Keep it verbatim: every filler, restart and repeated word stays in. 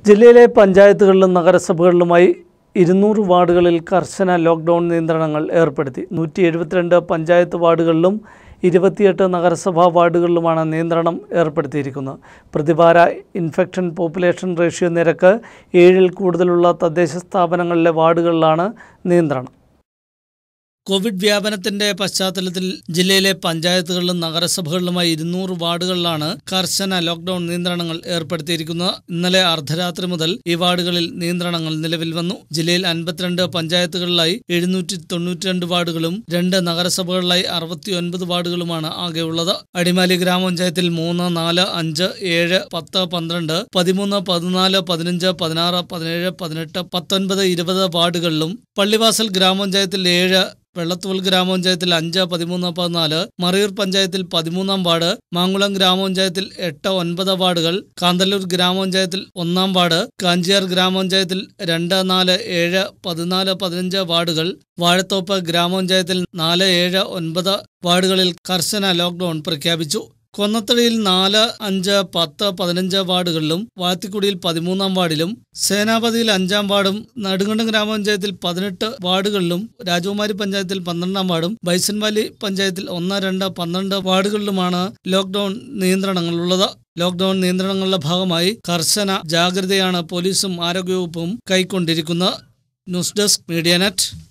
ജില്ലയിലെ പഞ്ചായത്തുകളിലും നഗരസഭകളിലുമായി ഇരുന്നൂറ് വാർഡുകളിൽ കർശന ലോക്ക്ഡൗൺ നിയന്ത്രണങ്ങൾ ഏർപ്പെടുത്തി. നൂറ്റി എഴുപത്തിരണ്ട് പഞ്ചായത്ത് വാർഡുകളിലും ഇരുപത്തിയെട്ട് നഗരസഭാ വാർഡുകളിലുമാണ് നിയന്ത്രണം ഏർപ്പെടുത്തിയിരിക്കുന്നത്. പ്രതിവാര ഇൻഫെക്ഷൻ പോപ്പുലേഷൻ റേഷ്യോ നിരക്ക് ഏഴിൽ കൂടുതലുള്ള തദ്ദേശ സ്ഥാപനങ്ങളിലെ വാർഡുകളിലാണ് നിയന്ത്രണം. കോവിഡ് വ്യാപനത്തിന്റെ പശ്ചാത്തലത്തിൽ ജില്ലയിലെ പഞ്ചായത്തുകളിലും നഗരസഭകളിലുമായി ഇരുന്നൂറ് വാർഡുകളിലാണ് കർശന ലോക്ക്ഡൌൺ നിയന്ത്രണങ്ങൾ ഏർപ്പെടുത്തിയിരിക്കുന്നത്. ഇന്നലെ അർദ്ധരാത്രി മുതൽ ഈ വാർഡുകളിൽ നിയന്ത്രണങ്ങൾ നിലവിൽ വന്നു. ജില്ലയിൽ അൻപത്തിരണ്ട് പഞ്ചായത്തുകളിലായി എഴുന്നൂറ്റി തൊണ്ണൂറ്റി രണ്ട് വാർഡുകളും രണ്ട് നഗരസഭകളിലായി അറുപത്തി ഒൻപത് വാർഡുകളുമാണ് ആകെയുള്ളത്. അടിമാലി ഗ്രാമപഞ്ചായത്തിൽ മൂന്ന്, നാല്, അഞ്ച്, ഏഴ്, പത്ത്, പന്ത്രണ്ട്, പതിമൂന്ന്, പതിനാല്, പതിനഞ്ച്, പതിനാറ്, പതിനേഴ്, പതിനെട്ട്, പത്തൊൻപത്, ഇരുപത് വാർഡുകളിലും, പള്ളിവാസൽ ഗ്രാമപഞ്ചായത്തിൽ ഏഴ്, വെള്ളത്തൂവൽ ഗ്രാമപഞ്ചായത്തിൽ അഞ്ച്, പതിമൂന്ന്, പതിനാല്, മറയൂർ പഞ്ചായത്തിൽ പതിമൂന്നാം വാർഡ്, മാങ്കുളം ഗ്രാമപഞ്ചായത്തിൽ എട്ട്, ഒൻപത് വാർഡുകൾ, കാന്തല്ലൂർ ഗ്രാമപഞ്ചായത്തിൽ ഒന്നാം വാർഡ്, കാഞ്ചിയാർ ഗ്രാമപഞ്ചായത്തിൽ രണ്ട്, നാല്, ഏഴ്, പതിനാല്, പതിനഞ്ച് വാർഡുകൾ, വാഴത്തോപ്പ് ഗ്രാമപഞ്ചായത്തിൽ നാല്, ഏഴ്, ഒൻപത് വാർഡുകളിൽ കർശന ലോക്ക്ഡൌൺ പ്രഖ്യാപിച്ചു. കൊന്നത്തടിയിൽ നാല്, അഞ്ച്, പത്ത്, പതിനഞ്ച് വാർഡുകളിലും, വാത്തിക്കുടിയിൽ പതിമൂന്നാം വാർഡിലും, സേനാപതിയിൽ അഞ്ചാം വാർഡും, നെടുങ്കണ്ടം ഗ്രാമപഞ്ചായത്തിൽ പതിനെട്ട് വാർഡുകളിലും, രാജകുമാരി പഞ്ചായത്തിൽ പന്ത്രണ്ടാം വാർഡും, ബൈസൺവാലി പഞ്ചായത്തിൽ ഒന്ന്, രണ്ട്, പന്ത്രണ്ട് വാർഡുകളിലുമാണ് ലോക്ക്ഡൌൺ നിയന്ത്രണങ്ങളുള്ളത്. ലോക്ക്ഡൌൺ നിയന്ത്രണങ്ങളുടെ ഭാഗമായി കർശന ജാഗ്രതയാണ് പോലീസും ആരോഗ്യവകുപ്പും കൈക്കൊണ്ടിരിക്കുന്നത്. News desk, Medianet.